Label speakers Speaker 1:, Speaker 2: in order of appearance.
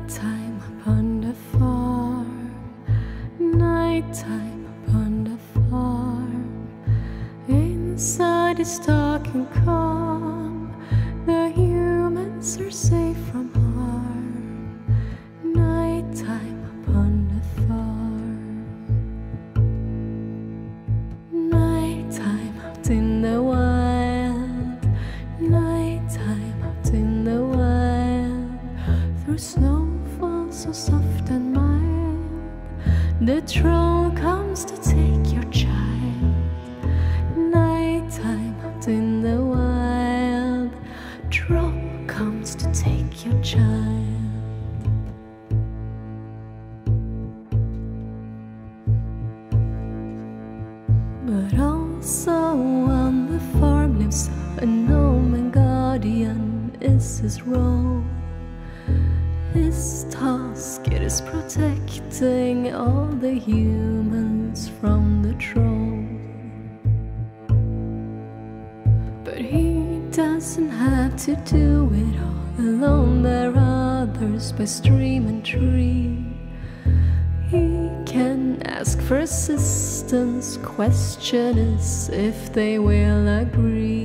Speaker 1: Nighttime upon the farm, nighttime upon the farm. Inside is dark and calm, the humans are safe from harm. Nighttime upon the farm, nighttime out in the wild, nighttime out in the wild. Through snowfall so soft and mild, the troll comes to take your child. Nighttime out in the wild, troll comes to take your child. But also on the farm lives a gnome, and guardian is his role. His task it is protecting all the humans from the troll. But he doesn't have to do it all alone. There are others by stream and tree. He can ask for assistance, question is if they will agree.